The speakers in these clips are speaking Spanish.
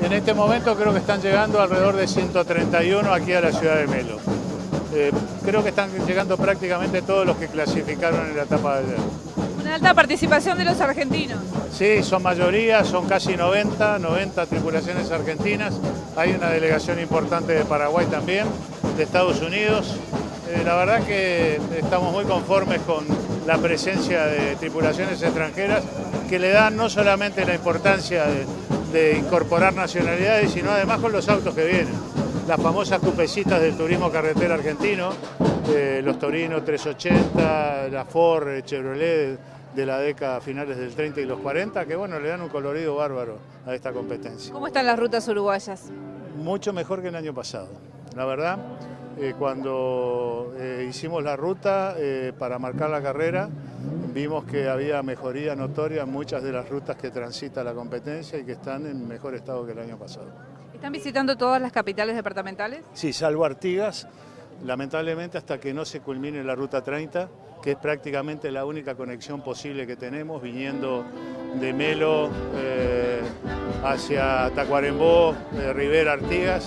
En este momento creo que están llegando alrededor de 131 aquí a la ciudad de Melo. Creo que están llegando prácticamente todos los que clasificaron en la etapa de ayer. Una alta participación de los argentinos. Sí, son mayoría, son casi 90 tripulaciones argentinas. Hay una delegación importante de Paraguay también, de Estados Unidos. La verdad que estamos muy conformes con la presencia de tripulaciones extranjeras que le dan no solamente la importancia de incorporar nacionalidades, sino además con los autos que vienen. Las famosas cupecitas del turismo carretera argentino, los Torino 380, la Ford, Chevrolet de la década finales del 30 y los 40, que bueno, le dan un colorido bárbaro a esta competencia. ¿Cómo están las rutas uruguayas? Mucho mejor que el año pasado, la verdad. Cuando hicimos la ruta para marcar la carrera, vimos que había mejoría notoria en muchas de las rutas que transita la competencia y que están en mejor estado que el año pasado. ¿Están visitando todas las capitales departamentales? Sí, salvo Artigas, lamentablemente hasta que no se culmine la ruta 30, que es prácticamente la única conexión posible que tenemos, viniendo de Melo hacia Tacuarembó, Rivera, Artigas.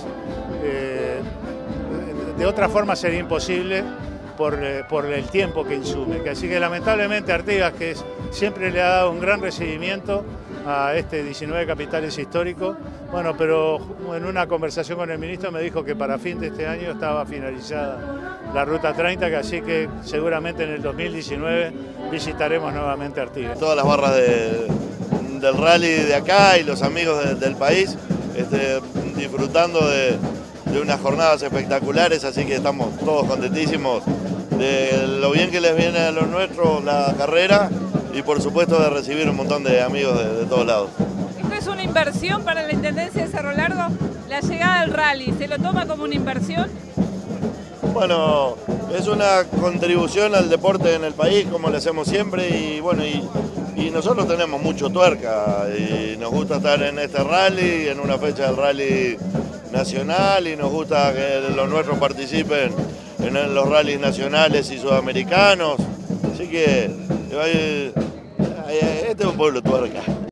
De otra forma sería imposible por el tiempo que insume. Así que lamentablemente Artigas, que siempre le ha dado un gran recibimiento a este 19 capitales histórico, bueno, pero en una conversación con el ministro me dijo que para fin de este año estaba finalizada la Ruta 30, que así que seguramente en el 2019 visitaremos nuevamente Artigas. Todas las barras del rally de acá y los amigos del país disfrutando de unas jornadas espectaculares, así que estamos todos contentísimos de lo bien que les viene a los nuestros la carrera y por supuesto de recibir un montón de amigos de todos lados. ¿Esto es una inversión para la Intendencia de Cerro Largo? La llegada del rally, ¿se lo toma como una inversión? Bueno, es una contribución al deporte en el país, como le hacemos siempre, y bueno, y nosotros tenemos mucho tuerca y nos gusta estar en este rally, en una fecha del rally nacional, y nos gusta que los nuestros participen en los rallies nacionales y sudamericanos, así que este es un pueblo tuerca.